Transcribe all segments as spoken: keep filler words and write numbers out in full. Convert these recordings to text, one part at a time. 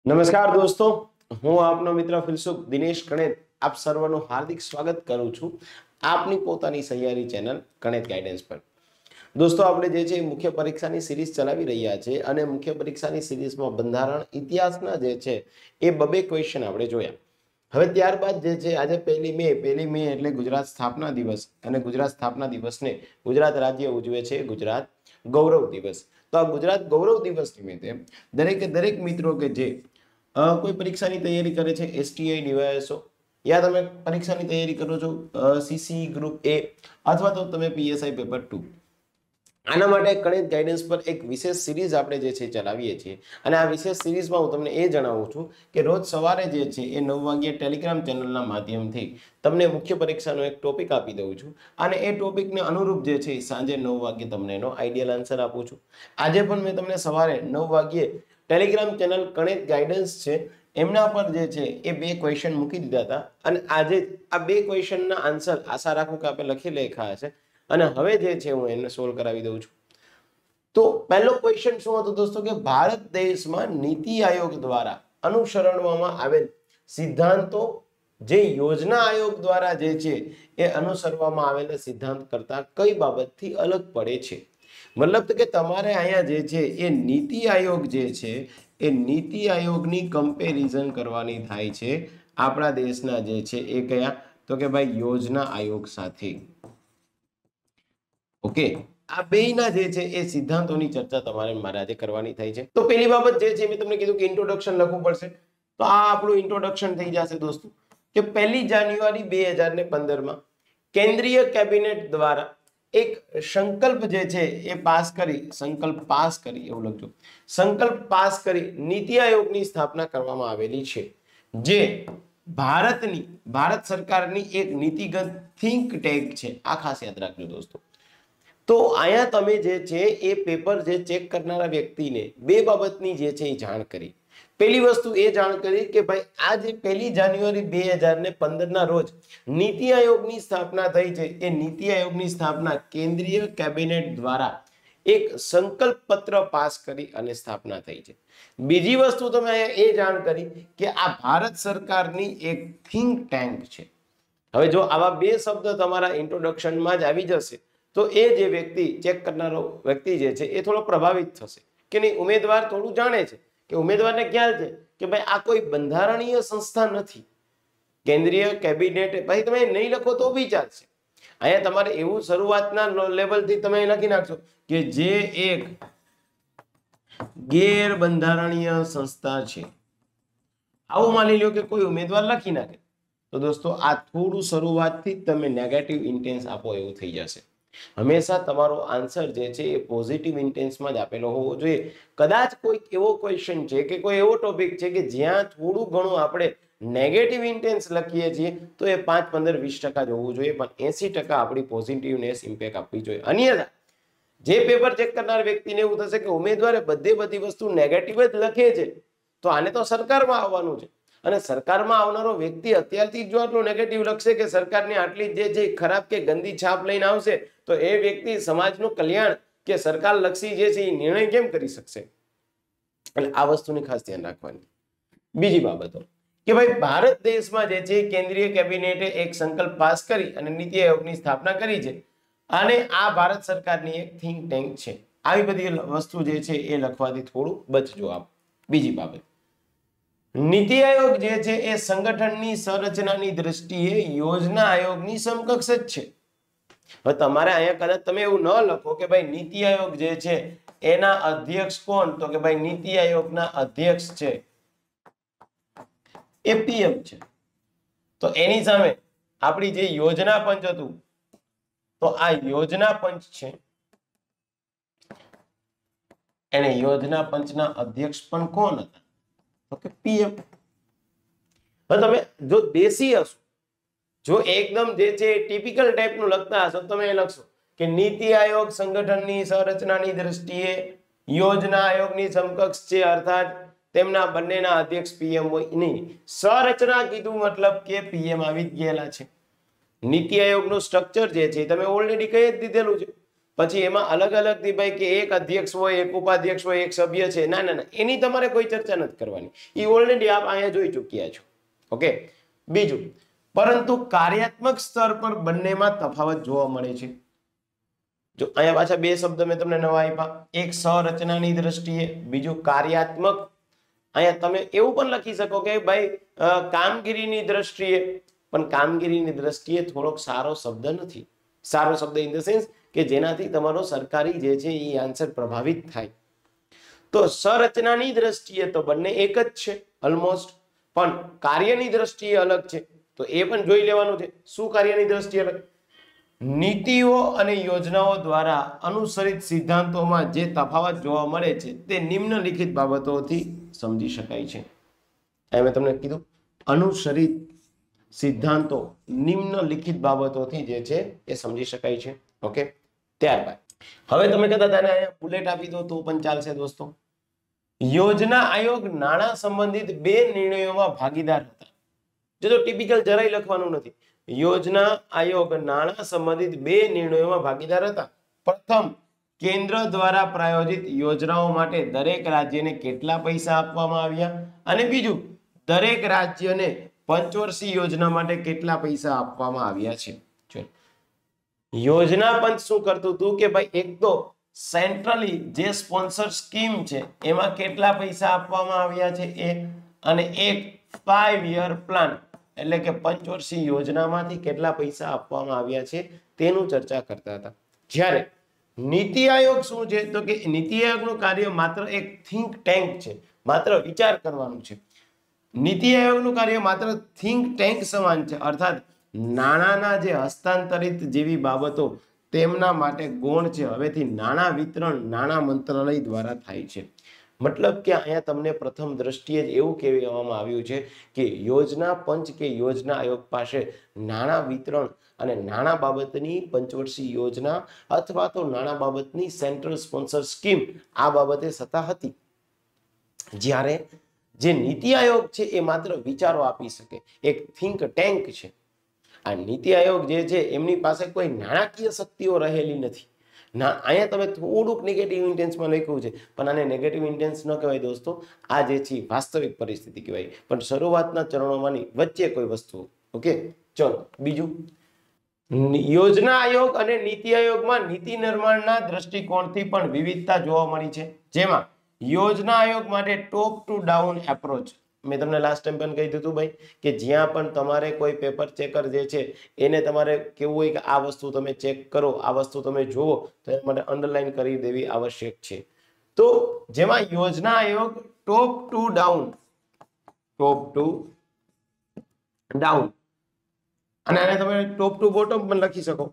નમસ્કાર દોસ્તો, હું આપનો મિત્ર ફિલસુફ દિનેશ ગણેત આપ સર્વનું હાર્દિક સ્વાગત કરું છું આપની પોતાની સહિયારી ચેનલ ગણેત ગાઈડન્સ પર। દોસ્તો, આપણે જે છે મુખ્ય પરીક્ષાની સિરીઝ ચલાવી રહ્યા છે અને મુખ્ય પરીક્ષાની સિરીઝમાં બંધારણ ઇતિહાસના જે છે એ બબે ક્વેશ્ચન આપણે જોયા। હવે ત્યારબાદ જે છે આજે પહેલી મે પહેલી મે એટલે ગુજરાત સ્થાપના દિવસ અને ગુજરાત સ્થાપના દિવસને ગુજરાત રાજ્ય ઉજવે છે ગુજરાત ગૌરવ દિવસ। તો આ ગુજરાત ગૌરવ દિવસ નિમિત્તે દરેકે દરેક મિત્રો કે જે કોઈ પરીક્ષાની તૈયારી કરે છે, એસટીઆઈ ડીવાયએસઓ, યા તમે પરીક્ષાની તૈયારી કરો છો સીસી ગ્રુપ એ અથવા તો તમે પીએસઆઈ પેપર ટુ, આના માટે ગણિત ગાઈડન્સ પર એક વિશેષ સિરીઝ આપણે જે છે ચલાવીએ છીએ અને આ વિશેષ સિરીઝમાં હું તમને એ જણાવું છું કે રોજ સવારે જે છે એ નવ વાગ્યે ટેલિગ્રામ ચેનલના માધ્યમથી તમને મુખ્ય પરીક્ષાનો એક ટોપિક આપી દઉં છું અને એ ટોપિકને અનુરૂપ જે છે સાંજે નવ વાગ્યે તમને એનો આઈડિયલ આન્સર આપું છું। આજે પણ મેં તમને સવારે નવ વાગ્યે ટેલિગ્રામ ચેનલ ગણિત ગાઈડન્સ છે એમના પર જે છે એ બે ક્વેશ્ચન મૂકી દીધા હતા અને આજે આ બે ક્વેશ્ચનના આન્સર આશા રાખું કે આપણે લખી લેખા હશે અને હવે જે છે હું એને સોલ્વ કરાવી દઉં છું। તો પહેલો ક્વેશ્ચન શું હતો દોસ્તો કે ભારત દેશમાં નીતિ આયોગ દ્વારા અનુસરવામાં આવેલ સિદ્ધાંતો જે યોજના આયોગ દ્વારા જે છે એ અનુસરવામાં આવેલા સિદ્ધાંત કરતા કઈ બાબતથી અલગ પડે છે। મતલબ કે તમારે અહીંયા જે છે એ નીતિ આયોગ જે છે એ નીતિ આયોગની કમ્પેરિઝન કરવાની થાય છે આપણા દેશના જે છે એ કયા, તો કે ભાઈ યોજના આયોગ સાથે। ઓકે, આ બેયના જે છે એ સિદ્ધાંતોની ચર્ચા તમારે મારે આજે કરવાની થઈ છે। તો પહેલી બાબત જે છે મેં તમને કીધું કે ઇન્ટ્રોડક્શન લખવું પડશે, તો આ આપણું ઇન્ટ્રોડક્શન થઈ જશે દોસ્તો કે પહેલી જાન્યુઆરી બે હજાર ને પંદર માં કેન્દ્રીય કેબિનેટ દ્વારા એક સંકલ્પ જે છે એ પાસ કરી સંકલ્પ પાસ કરી એવું લખજો સંકલ્પ પાસ કરી નીતિ આયોગની સ્થાપના કરવામાં આવેલી છે, જે ભારતની ભારત સરકારની એક નીતિગત થિંક ટેન્ક છે। આ ખાસ યાદ રાખજો દોસ્તો। તો અહીંયા તમે જે છે એ પેપર જે ચેક કરનારા વ્યક્તિને બે બાબતની જે છે એ જાણ કરી। પહેલી વસ્તુ એ જાણ કરી કે ભાઈ આ જે પહેલી જાન્યુઆરી બે હજાર ને પંદર ના રોજ નીતિ આયોગની સ્થાપના થઈ છે એ નીતિ આયોગની સ્થાપના કેન્દ્રીય કેબિનેટ દ્વારા એક સંકલ્પ પત્ર પાસ કરી અને સ્થાપના થઈ છે। બીજી વસ્તુ તમે અહીંયા એ જાણ કરી કે આ ભારત સરકારની એક થિંક ટેન્ક છે। હવે જો આવા બે શબ્દ તમારા ઇન્ટ્રોડક્શનમાં જ આવી જશે તો એ જે વ્યક્તિ ચેક કરનારો વ્યક્તિ જે છે એ થોડો પ્રભાવિત થશે કે નહીં, ઉમેદવાર થોડું જાણે છે કે ઉમેદવારને ખ્યાલ છે કે ભાઈ આ કોઈ બંધારણીય સંસ્થા નથી, કેન્દ્રીય કેબિનેટ, ભાઈ તમે નહીં લખો તો બી ચાલશે। અહીંયા તમારે એવું શરૂઆતના લેવલથી તમે લખી નાખશો કે જે એક ગેર બંધારણીય સંસ્થા છે, આવું માની લો કે કોઈ ઉમેદવાર લખી નાખે તો દોસ્તો આ થોડું શરૂઆતથી તમે નેગેટિવ ઇન્ટેન્સ આપો એવું થઈ જશે। હંમેશા તમારો આન્સર જે છે એ પોઝિટિવ ઇન્ટેન્સમાં જ આપેલો હોવો જોઈએ। કદાચ કોઈક એવો ક્વેશ્ચન છે કે કોઈ એવો ટોપિક છે કે જ્યાં થોડું ઘણું આપણે નેગેટિવ ઇન્ટેન્સ લખીએ છીએ તો એ પાંચ પંદર વીસ ટકા જ હોવું જોઈએ, પણ એસી ટકા આપણી પોઝિટિવનેસ ઇમ્પેક્ટ આપવી જોઈએ। અન્યથા જે પેપર ચેક કરનાર વ્યક્તિને એવું થશે કે ઉમેદવારે બધે બધી વસ્તુ નેગેટિવ જ લખે છે તો આને તો સરકારમાં આવવાનું છે અને સરકારમાં આવનારો વ્યક્તિ અત્યારથી જો આટલું નેગેટિવ લખશે કે સરકારની આટલી જે છે ખરાબ કે ગંદી છાપ લઈને આવશે તો એ વ્યક્તિ સમાજનું કલ્યાણ કે સરકાર લક્ષી જે છે એ નિર્ણય કેમ કરી શકશે? એટલે આ વસ્તુની ખાસ ધ્યાન રાખવાની। બીજી બાબતો કે ભાઈ ભારત દેશમાં જે છે કેન્દ્રીય કેબિનેટે એક સંકલ્પ પાસ કરી અને નીતિ આયોગની સ્થાપના કરી છે અને આ ભારત સરકારની એક થિંક ટેન્ક છે। આવી બધી વસ્તુ જે છે એ લખવાથી થોડું બચજો આપ। બીજી બાબત, નીતિ આયોગ જે છે એ સંગઠનની સંરચનાની દ્રષ્ટિએ યોજના આયોગની સમકક્ષ જ છે। હવે તમારે અહીંયા કદાચ તમે એવું ન લખો કે ભાઈ નીતિ આયોગ જે છે એના અધ્યક્ષ કોણ, તો કે ભાઈ નીતિ આયોગના અધ્યક્ષ છે એ પીએમ છે, તો એની સામે આપણી જે યોજના પંચ હતું તો આ યોજના પંચ છે એને યોજના પંચના અધ્યક્ષ પણ કોણ હતા, તો કે પીએમ। હવે તમે જો દેશી હશો, જો એકદમ જે છે ટિપિકલ ટાઈપનું લખતા હશો તમે એ લખશો કે નીતિ આયોગ સંગઠનની સંરચનાની દ્રષ્ટિએ યોજના આયોગની સમકક્ષ છે, અર્થાત તેમના બંનેના અધ્યક્ષ પીએમ હોય નહીં। સંરચના કીધું મતલબ કે પીએમ આવી જ ગયેલા છે। નીતિ આયોગનું સ્ટ્રક્ચર જે છે તમે ઓલરેડી કહી જ દીધેલું છે પછી એમાં અલગ અલગ થી ભાઈ કે એક અધ્યક્ષ હોય, એક ઉપાધ્યક્ષ હોય, એક સભ્ય છે, ના ના ના એની તમારે કોઈ ચર્ચા નથી કરવાની, એ ઓલરેડી આપ અહીંયા જોઈ ચૂક્યા છો. ઓકે. બીજું, પરંતુ કાર્યાત્મક સ્તર પર બંનેમાં તફાવત જોવા મળે છે. જો અહીંયા પાછા બે શબ્દ મેં તમને નવા આપ્યા, એક સંરચનાની દ્રષ્ટિએ, બીજું કાર્યાત્મક. અહીંયા તમે એવું પણ લખી શકો કે ભાઈ કામગીરીની દ્રષ્ટિએ, પણ કામગીરીની દ્રષ્ટિએ થોડોક સારો શબ્દ નથી. સારો શબ્દ ઇન ધ સેન્સ કે જેનાથી તમારો સરકારી જે છે એ આન્સર પ્રભાવિત થાય. તો સંરચનાની દ્રષ્ટિએ તો બંને એક જ છે ઓલમોસ્ટ, પણ કાર્યની દ્રષ્ટિએ અલગ છે. તો એ પણ જોઈ લેવાનું છે. શું કાર્યની દ્રષ્ટિએ અલગ? નીતિઓ અને યોજનાઓ દ્વારા અનુસરિત સિદ્ધાંતોમાં જે તફાવત જોવા મળે છે તે નિમ્નલિખિત બાબતોથી સમજી શકાય છે. અહીં મેં તમને કીધું અનુસરિત સિદ્ધાંતો નિમ્નલિખિત બાબતોથી જે છે એ સમજી શકાય છે. ઓકે. ત્યારબાદ હવે તમે કહેતા હતા અહીંયા બુલેટ આપી દો તો પણ ચાલશે દોસ્તો. યોજના આયોગ નાણાં સંબંધિત બે નિર્ણયોમાં ભાગીદાર હતા. જો તો ટિપિકલ જરાય લખવાનું નથી. યોજના આયોગ નાણાં સંબંધિત બે નિર્ણયોમાં ભાગીદાર હતા. પ્રથમ, કેન્દ્ર દ્વારા પ્રાયોજિત યોજનાઓ માટે દરેક રાજ્યને કેટલા પૈસા આપવામાં આવ્યા, અને બીજું, દરેક રાજ્યને પંચવર્ષીય યોજના માટે કેટલા પૈસા આપવામાં આવ્યા છે. યોજના પંચ શું કરતું હતું કે ભાઈ એક તો સેન્ટ્રલી જે સ્પોન્સર સ્કીમ છે એમાં કેટલા પૈસા આપવામાં આવ્યા છે એ, અને એક ફાઈવ યર પ્લાન એટલે કે પંચવર્ષીય યોજનામાંથી કેટલા પૈસા આપવામાં આવ્યા છે તેનું ચર્ચા કરતા હતા. જ્યારે નીતિ આયોગ શું છે તો કે નીતિ આયોગનું કાર્ય માત્ર એક થિંક ટેન્ક છે, માત્ર વિચાર કરવાનું છે. નીતિ આયોગનું કાર્ય માત્ર થિંક ટેન્ક સમાન છે, અર્થાત નાણાંના જે હસ્તાંતરિત જેવી બાબતો તેમના માટે ગૌણ છે. હવેથી નાણાં વિતરણ નાણાં મંત્રાલય દ્વારા થાય છે. મતલબ કે અહીંયા તમને પ્રથમ દ્રષ્ટિએ જ એવું કહેવામાં આવ્યું છે કે યોજના પંચ કે યોજના આયોગ પાસે નાણાં વિતરણ અને નાણાં બાબતની પંચવર્ષીય યોજના અથવા તો નાણાં બાબતની સેન્ટ્રલ સ્પોન્સર સ્કીમ આ બાબતે સત્તા હતી. જ્યારે જે નીતિ આયોગ છે એ માત્ર વિચારો આપી શકે, એક થિંક ટેન્ક છે. આ નીતિ આયોગ જે છે એમની પાસે કોઈ નાણાકીય શક્તિઓ રહેલી નથી. ના, અહીંયા તમે થોડુંક નેગેટિવ ઇન્ટેન્સમાં લખ્યું છે, પણ આને નેગેટિવ ઇન્ટેન્સ ન કહેવાય દોસ્તો, આ જે છે વાસ્તવિક પરિસ્થિતિ કહેવાય, પણ શરૂઆતના ચરણોમાંની વચ્ચે કોઈ વસ્તુ. ઓકે. ચલો બીજું, યોજના આયોગ અને નીતિ આયોગમાં નીતિ નિર્માણના દ્રષ્ટિકોણથી પણ વિવિધતા જોવા મળી છે. જેમાં યોજના આયોગ માટે ટોપ ટુ ડાઉન એપ્રોચ, મેં તમને લાસ્ટ ટાઈમ પણ કહી દીધું ભાઈ કે જ્યાં પણ તમારે કોઈ પેપર ચેકર જે છે એને તમારે કેવું હોય કે આ વસ્તુ તમે ચેક કરો, આ વસ્તુ તમે જુઓ, તો એના માટે અંડરલાઈન કરી દેવી આવશ્યક છે. તો જેમાં યોજના આયોગ top to down, top to down, અને આને તમે ટોપ ટુ બોટમ પણ લખી શકો.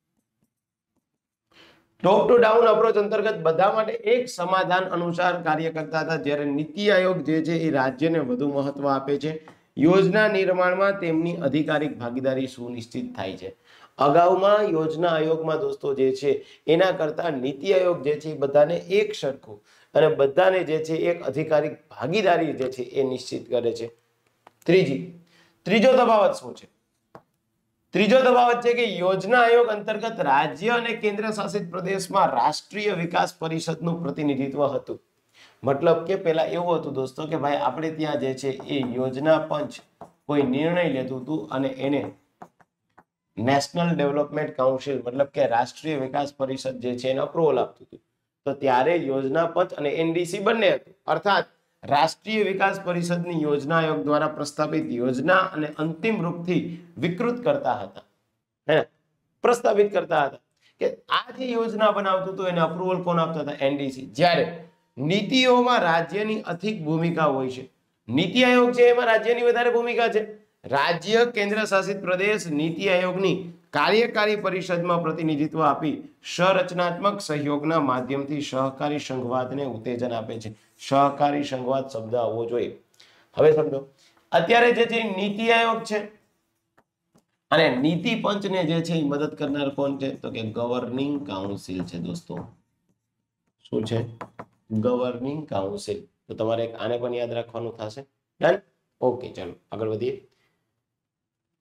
ટોપ ટુ ડાઉન અપ્રોચ અંતર્ગત બધા માટે એક સમાધાન અનુસાર કાર્ય કરતા હતા, જ્યારે નીતિ આયોગ જે છે એ રાજ્યને વધુ મહત્વ આપે છે. યોજના નિર્માણમાં તેમની અધિકારિક ભાગીદારી સુનિશ્ચિત થાય છે. અગાઉમાં યોજના આયોગમાં દોસ્તો જે છે એના કરતા નીતિ આયોગ જે છે એ બધાને એક સરખું અને બધાને જે છે એક અધિકારિક ભાગીદારી જે છે એ નિશ્ચિત કરે છે. ત્રીજી ત્રીજો તફાવત શું છે? ત્રીજો તફાવત છે કે યોજના આયોગ અંતર્ગત રાજ્ય અને કેન્દ્ર શાસિત પ્રદેશમાં રાષ્ટ્રીય વિકાસ પરિષદનું પ્રતિનિધિત્વ હતું. મતલબ કે પેલા એવું હતું દોસ્તો કે ભાઈ આપણે ત્યાં જે છે એ યોજના પંચ કોઈ નિર્ણય લેતું હતું અને એને નેશનલ ડેવલપમેન્ટ કાઉન્સિલ મતલબ કે રાષ્ટ્રીય વિકાસ પરિષદ જે છે એને અપ્રુવલ આપતું હતું. તો ત્યારે યોજના પંચ અને એનડીસી બંને હતું, અર્થાત રાષ્ટ્રીય વિકાસ પરિષદની યોજના આયોગ દ્વારા પ્રસ્તાવિત યોજના અને અંતિમ રૂપથી વિકૃત કરતા હતા, હે પ્રસ્તાવિત કરતા હતા કે આ જે યોજના બનાવતું હતું એને અપ્રુવલ કોણ આપતા હતા? એનડીસી. જ્યારે નીતિઓમાં રાજ્યની અધિક ભૂમિકા હોય છે. નીતિ આયોગ છે એમાં રાજ્યની વધારે ભૂમિકા છે. રાજ્ય કેન્દ્ર શાસિત પ્રદેશ નીતિ આયોગની કાર્યકારી પરિષદમાં પ્રતિનિધિત્વ આપી સંરચનાત્મક સહયોગના માધ્યમથી સહકારી સંઘવાદને ઉત્તેજન આપે છે. સહકારી સંઘવાદ શબ્દ આવવો જોઈએ. હવે સમજો, અત્યારે જે છે નીતિ આયોગ છે અને નીતિ પંચને જે છે એ મદદ કરનાર કોણ છે? તો કે ગવર્નિંગ કાઉન્સિલ છે દોસ્તો. શું છે? Governing council. તો તમારે આને પણ યાદ રાખવાનું થશે. ડન? ઓકે, ચાલો આગળ વધીએ.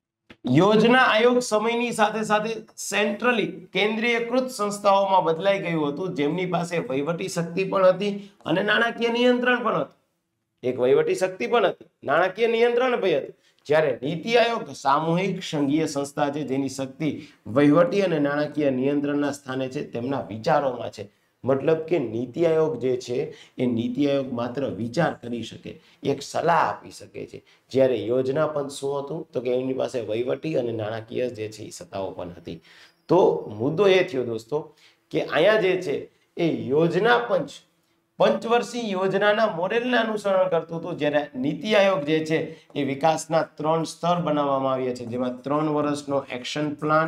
યોજના આયોગ સમયની સાથે સાથે સેન્ટ્રલી કેન્દ્રીયકૃત સંસ્થાઓમાં બદલાઈ ગયું હતું, જેમની પાસે વહીવટી શક્તિ પણ હતી અને નાણાકીય નિયંત્રણ પણ હતું. એક વહીવટી શક્તિ પણ હતી, નાણાકીય નિયંત્રણ પણ હતું. જ્યારે નીતિ આયોગ સામૂહિક સંઘીય સંસ્થા છે, જેની શક્તિ વહીવટી અને નાણાકીય નિયંત્રણના સ્થાને છે, તેમના વિચારોમાં છે. મતલબ કે નીતિ આયોગ જે છે એ નીતિ આયોગ માત્ર વિચાર કરી શકે, એક સલાહ આપી શકે છે. જ્યારે યોજના પંચ શું હતું તો કે એમની પાસે વહીવટી અને નાણાકીય જે છે એ સત્તાઓ પણ હતી. તો મુદ્દો એ થયો દોસ્તો કે અહીંયા જે છે એ યોજના પંચ પંચવર્ષીય યોજનાના મોડેલને અનુસરણ કરતું હતું, જ્યારે નીતિ આયોગ જે છે એ વિકાસના ત્રણ સ્તર બનાવવામાં આવ્યા છે, જેમાં ત્રણ વર્ષનો એક્શન પ્લાન,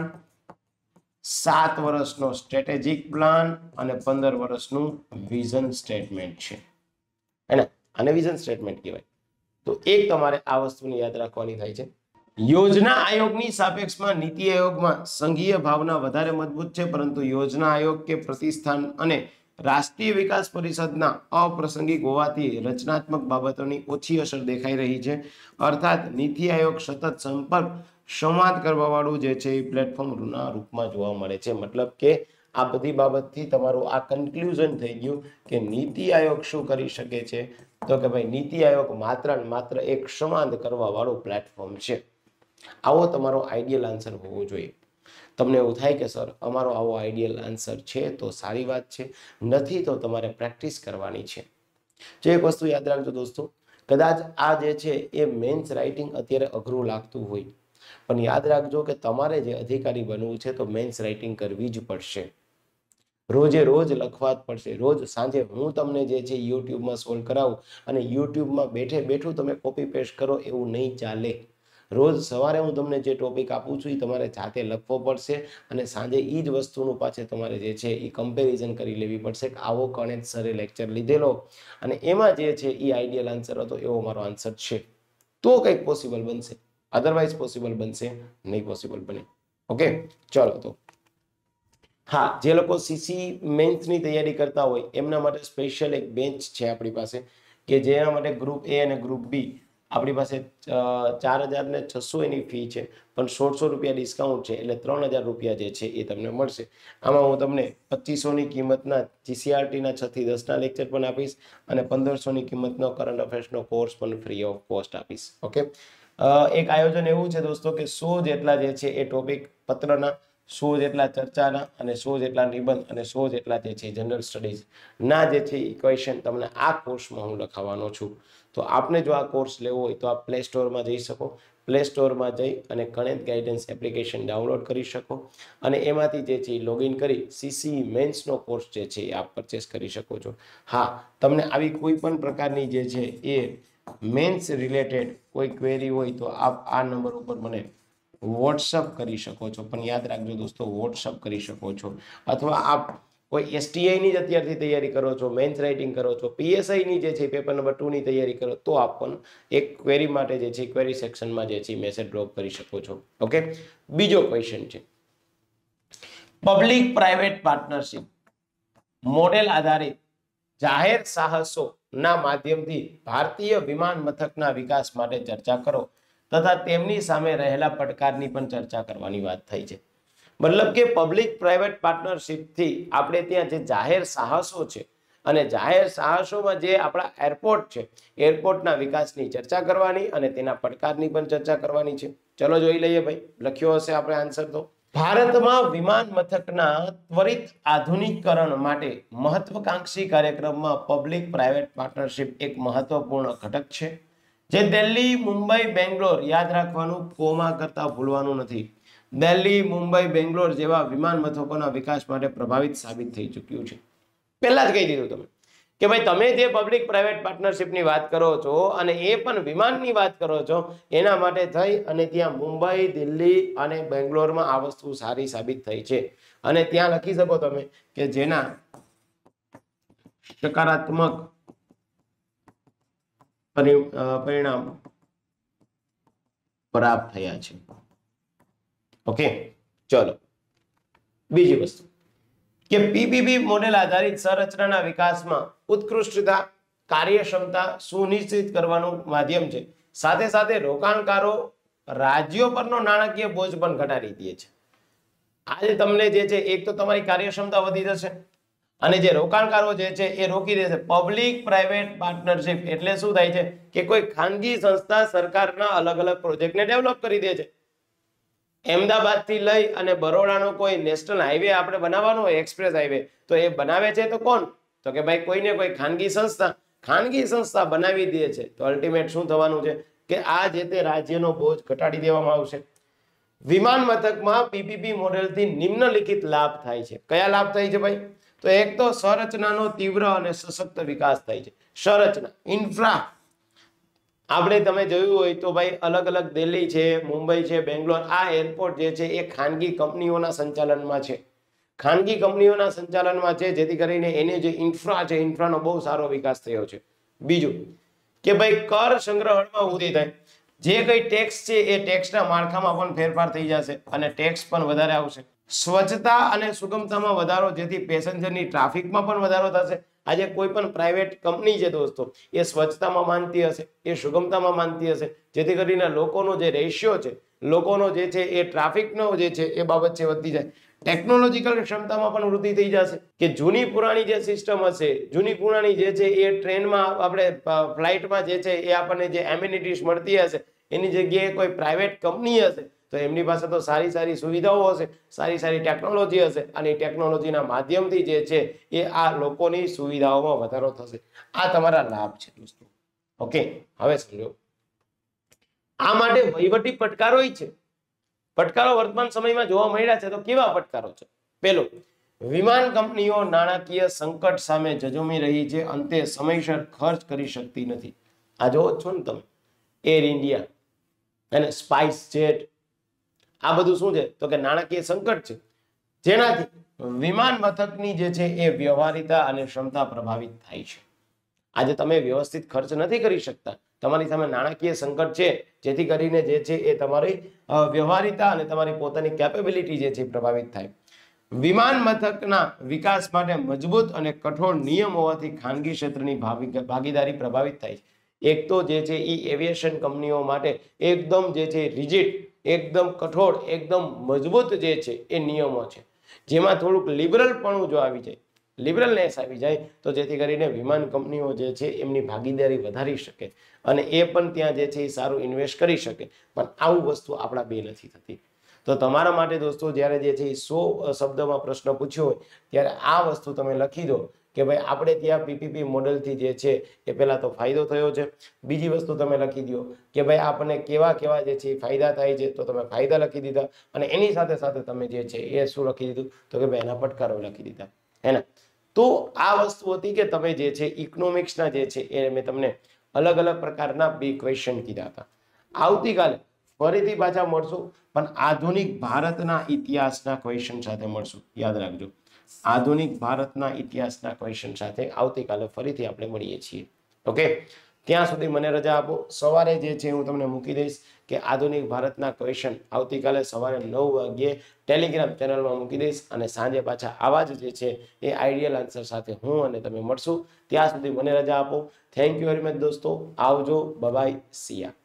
સાત વર્ષનો સ્ટ્રેટેજિક પ્લાન અને પંદર વર્ષનું વિઝન સ્ટેટમેન્ટ છે. એને આને વિઝન સ્ટેટમેન્ટ કહેવાય. તો એક તમારે આ વસ્તુને યાદ રાખવાની થાય છે. યોજના આયોગની સાપેક્ષમાં નીતિ આયોગમાં સંઘીય ભાવના વધારે મજબૂત છે, પરંતુ યોજના આયોગ કે પ્રતિષ્ઠાન અને રાષ્ટ્રીય વિકાસ પરિષદના અપ્રાસંગિક હોવાથી રચનાત્મક બાબતોની ઓછી અસર દેખાઈ રહી છે. અર્થાત નીતિ આયોગ સતત સંપર્ક સંવાદ કરવા વાળું જે છે એ પ્લેટફોર્મના રૂપમાં જોવા મળે છે. મતલબ કે આ બધી બાબતથી તમારું આ કન્ક્લુઝન થઈ ગયું કે નીતિ આયોગ શું કરી શકે છે તો કે ભાઈ નીતિ આયોગ માત્ર ને માત્ર એક સંવાદ કરવા વાળું પ્લેટફોર્મ છે. આવો તમારો આઈડિયલ આન્સર હોવો જોઈએ. તમને એવું થાય કે સર અમારો આવો આઈડિયલ આન્સર છે તો સારી વાત છે, નથી તો તમારે પ્રેક્ટિસ કરવાની છે. જો એક વસ્તુ યાદ રાખજો દોસ્તો, કદાચ આ જે છે એ મેન્સ રાઇટિંગ અત્યારે અઘરું લાગતું હોય, પણ યાદ રાખજો કે તમારે જે અધિકારી બનવું છે તો મેન્સ રાઇટિંગ કરવી જ પડશે. રોજે રોજ લખવા જ પડશે. રોજ સાંજે હું તમને જે છે યુટ્યુબમાં સોલ્વ કરાવું અને યુટ્યુબમાં બેઠે બેઠું તમે કોપી પેસ્ટ કરો એવું નહીં ચાલે. રોજ સવારે હું તમને જે ટોપિક આપું છું એ તમારે જાતે લખવો પડશે અને સાંજે એ જ વસ્તુનું પાછળ તમારે જે છે એ કમ્પેરિઝન કરી લેવી પડશે કે આવો કણેજ સરે લેક્ચર લીધેલો અને એમાં જે છે એ આઈડિયલ આન્સર હતો એવો મારો આન્સર છે, તો કંઈક પોસિબલ બનશે. અધરવાઇઝ પોસિબલ બનશે નહીં, પોસિબલ બને. ઓકે, ચલો તો હા, જે લોકો સીસી મેન્સની તૈયારી કરતા હોય એમના માટે સ્પેશિયલ એક બેન્ચ છે આપણી પાસે, કે જેના માટે ગ્રુપ એ અને ગ્રુપ બી આપણી પાસે ચાર હજાર ને છસો એની ફી છે, પણ સોળસો રૂપિયા ડિસ્કાઉન્ટ છે એટલે ત્રણ હજાર રૂપિયા જે છે એ તમને મળશે. આમાં હું તમને પચીસોની કિંમતના જીસીઆરટીના છ થી દસના લેક્ચર પણ આપીશ અને પંદરસોની કિંમતનો કરંટ અફેર્સનો કોર્સ પણ ફ્રી ઓફ કોસ્ટ આપીશ. ઓકે, એક આયોજન એવું છે દોસ્તો કે સો જેટલા જે છે એ ટોપિક પત્રના, સો જેટલા ચર્ચાના અને સો જેટલા નિબંધ અને સો જેટલા જે છે જનરલ સ્ટડીઝ ના જે છે ઇક્વેશન તમને આ કોર્સમાં હું લખાવવાનો છું. તો આપને જો આ કોર્સ લેવો હોય તો આપ પ્લે સ્ટોરમાં જઈ શકો, પ્લે સ્ટોરમાં જઈ અને ગણિત ગાઈડન્સ એપ્લિકેશન ડાઉનલોડ કરી શકો અને એમાંથી જે છે લોગિન કરી સીસી મેન્સનો કોર્સ જે છે એ આપ પરચેસ કરી શકો છો. હા, તમને આવી કોઈ પણ પ્રકારની જે છે એ મેન્સ રિલેટેડ કોઈ ક્વેરી હોય તો આપ આ નંબર ઉપર મને વોટ્સઅપ કરી શકો છો. પણ યાદ રાખજો દોસ્તો, વોટ્સઅપ કરી શકો છો અથવા આપ કોઈ એસટીઆઈ ની જ અત્યારથી તૈયારી કરો છો, મેન્સ રાઇટિંગ કરો છો, પીએસઆઈ ની જે છે પેપર નંબર ટુ ની તૈયારી કરો તો આપ પણ એક ક્વેરી માટે જે છે ક્વેરી સેક્શનમાં જે છે મેસેજ ડ્રોપ કરી શકો છો. ઓકે, બીજો ક્વેશ્ચન છે પબ્લિક પ્રાઇવેટ પાર્ટનરશિપ મોડેલ આધારિત જાહેર સાહસો ના માધ્યમથી ભારતીય વિમાન મથકના વિકાસ માટે ચર્ચા કરો તથા તેમની સામે રહેલા પડકારની પણ ચર્ચા કરવાની વાત થઈ છે. મતલબ કે પબ્લિક પ્રાઇવેટ પાર્ટનરશિપથી આપણે ત્યાં જે જાહેર સાહસો છે અને જાહેર સાહસોમાં જે આપણા એરપોર્ટ છે, એરપોર્ટના વિકાસની ચર્ચા કરવાની અને તેના પડકારની પણ ચર્ચા કરવાની છે. ચલો જોઈ લઈએ ભાઈ, લખ્યો હશે આપણે આન્સર. તો ભારતમાં વિમાન મથકના ત્વરિત આધુનિકરણ માટે મહત્વકાંક્ષી કાર્યક્રમમાં પબ્લિક પ્રાઇવેટ પાર્ટનરશિપ એક મહત્વપૂર્ણ ઘટક છે, જે દિલ્હી, મુંબઈ, બેંગ્લોર, યાદ રાખવાનું, કોમા કરતા ભૂલવાનું નથી, દિલ્હી, મુંબઈ, બેંગ્લોર જેવા વિમાન મથકોના વિકાસ માટે પ્રભાવિત સાબિત થઈ ચૂક્યું છે. પહેલા જ કહી દીધું તમે કે ભાઈ તમે જે પબ્લિક પ્રાઇવેટ પાર્ટનરશિપની વાત કરો છો અને એ પણ વિમાનની વાત કરો છો, એના માટે થઈ અને ત્યાં મુંબઈ, દિલ્હી અને બેંગ્લોરમાં આ વસ્તુ સારી સાબિત થઈ છે. અને ત્યાં લખી શકો તમે કે જેના સકારાત્મક પરિણામ પ્રાપ્ત થયા છે. ઓકે, ચલો બીજી વસ્તુ કે પીપીપી મોડેલ આધારિત સંરચનાના વિકાસમાં ઉત્કૃષ્ટતા, કાર્યક્ષમતા સુનિશ્ચિત કરવાનું માધ્યમ છે. સાથે સાથે રોકાણકારો રાજ્યો પરનો નાણાકીય બોજ પણ ઘટાડી દે છે. આજે તમને જે છે એક તો તમારી કાર્યક્ષમતા વધી જશે અને જે રોકાણકારો જે છે એ રોકી દેશે. પબ્લિક પ્રાઇવેટ પાર્ટનરશિપ એટલે શું થાય છે કે કોઈ ખાનગી સંસ્થા સરકારના અલગ અલગ પ્રોજેક્ટને ડેવલપ કરી દે છે. અમદાવાદ થી લઈ અને બરોડાનો કોઈ નેશનલ હાઈવે આપણે બનાવવાનો હોય એક્સપ્રેસ હાઈવે, તો એ બનાવે છે તો કોણ? તો કે ભાઈ કોઈને કોઈ ખાનગી સંસ્થા ખાનગી સંસ્થા બનાવી દે છે. તો અલ્ટિમેટ શું થવાનું છે કે આ જે તે રાજ્યનો બોજ ઘટાડી દેવામાં આવશે. વિમાન મથકમાં પીપીપી મોડેલથી નિમ્નલિખિત લાભ થાય છે. કયા લાભ થાય છે ભાઈ? તો એક તો સંરચનાનો તીવ્ર અને સશક્ત વિકાસ થાય છે. સંરચના ઇન્ફ્રા આપણે તમે જોયું હોય તો ભાઈ અલગ અલગ દિલ્હી છે, મુંબઈ છે, બેંગ્લોર, આ એરપોર્ટ જે છે એ ખાનગી કંપનીઓના સંચાલનમાં છે. ખાનગી કંપનીઓના સંચાલનમાં છે, જેથી કરીને એની જે ઇન્ફ્રા છે ઇન્ફ્રાનો બહુ સારો વિકાસ થયો છે. બીજું કે ભાઈ કર સંગ્રહણમાં વૃદ્ધિ થાય. જે કઈ ટેક્સ છે એ ટેક્સના માળખામાં પણ ફેરફાર થઈ જશે અને ટેક્સ પણ વધારે આવશે. સ્વચ્છતા અને સુગમતામાં વધારો, જેથી પેસેન્જરની ટ્રાફિકમાં પણ વધારો થશે. આજે કોઈ પણ પ્રાઇવેટ કંપની છે દોસ્તો એ સ્વચ્છતામાં માનતી હશે, એ સુગમતામાં માનતી હશે, જેથી કરીને લોકોનો જે રેશિયો છે, લોકોનો જે છે એ ટ્રાફિકનો જે છે એ બાબત છે વધતી જાય. ટેકનોલોજીકલ ક્ષમતામાં પણ વૃદ્ધિ થઈ જશે કે જૂની પુરાણી જે સિસ્ટમ હશે, જૂની પુરાણી જે છે એ ટ્રેનમાં આપણે ફ્લાઇટમાં જે છે એ આપણને જે એમ્યુનિટીઝ મળતી હશે એની જગ્યાએ કોઈ પ્રાઇવેટ કંપની હશે તો એમની પાસે તો સારી સારી સુવિધાઓ હશે, સારી સારી ટેકનોલોજી હશે અને એ ટેકનોલોજીના માધ્યમથી જે છે એ આ લોકોની સુવિધાઓમાં વધારો થશે. આ તમારા લાભ છે દોસ્તો. ઓકે, હવે સમજો આ માટે વહીવટી પડકારો છે. પડકારો વર્તમાન સમયમાં જોવા મળ્યા છે. તો કેવા પડકારો છે? પેલો, વિમાન કંપનીઓ નાણાકીય સંકટ સામે ઝઝૂમી રહી છે, અંતે સમયસર ખર્ચ કરી શકતી નથી. આ જોવો છો ને તમે, એર ઇન્ડિયા અને સ્પાઇસ જેટ, આ બધું શું છે તો કે નાણાકીય સંકટ છે, જેનાથી વિમાન મથકની જે છે એ વ્યવહારિતા અને ક્ષમતા પ્રભાવિત થાય છે. આજે તમે વ્યવસ્થિત ખર્ચ નથી કરી શકતા, તમારી સામે નાણાકીય સંકટ છે, જેથી કરીને જે છે એ તમારી વ્યવહારિતા અને તમારી પોતાની કેપેબિલિટી જે છે પ્રભાવિત થાય. વિમાન મથકના વિકાસ માટે મજબૂત અને કઠોર નિયમ હોવાથી ખાનગી ક્ષેત્રની ભાગીદારી પ્રભાવિત થાય છે. એક તો જે છે એ એવિએશન કંપનીઓ માટે એકદમ જે છે રિજિડ, એકદમ કઠોર, એકદમ મજબૂત જે છે એ નિયમો છે, જેમાં થોડુંક લિબરલપણું જો આવી જાય, લિબરલનેસ આવી જાય તો જેથી કરીને વિમાન કંપનીઓ જે છે એમની ભાગીદારી વધારી શકે અને એ પણ ત્યાં જે છે એ સારું ઇન્વેસ્ટ કરી શકે. પણ આવું વસ્તુ આપણા બે નથી થતી. તો તમારા માટે દોસ્તો જ્યારે જે છે એ સો શબ્દમાં પ્રશ્ન પૂછ્યો હોય ત્યારે આ વસ્તુ તમે લખી દો કે ભાઈ આપણે ત્યાં પીપીપી મોડેલથી જે છે એ પહેલા તો ફાયદો થયો છે. બીજી વસ્તુ તમે લખી દો કે ભાઈ આપણને કેવા કેવા જે છે ફાયદા થાય છે, તો તમે ફાયદા લખી દીધા અને એની સાથે સાથે તમે જે છે એ શું લખી દીધું તો કે ભાઈ એના પડકારો લખી દીધા, હે ને? તો આ વસ્તુ હતી કે તમે જે છે ઇકોનોમિક્સના જે છે એ મેં તમને અલગ અલગ પ્રકારના બે ક્વેશ્ચન કીધા હતા. આવતીકાલે ફરીથી પાછા મળશું, પણ આધુનિક ભારતના ઇતિહાસના ક્વેશ્ચન સાથે મળશું. યાદ રાખજો, આધુનિક ભારતના ઇતિહાસના ક્વેશ્ચન સાથે આવતીકાલે ફરીથી આપણે મળીએ છીએ. ઓકે, ત્યાં સુધી મને રજા આપો. સવારે જે છે હું તમને મૂકી દઈશ કે આધુનિક ભારતના ક્વેશ્ચન આવતીકાલે સવારે નવ વાગ્યે ટેલિગ્રામ ચેનલમાં મૂકી દઈશ અને સાંજે પાછા આવા જ જે છે એ આઈડિયલ આન્સર સાથે હું અને તમે મળશું. ત્યાં સુધી મને રજા આપો. થેન્ક યુ વેરી મચ દોસ્તો. આવજો. Bye bye. સી યા.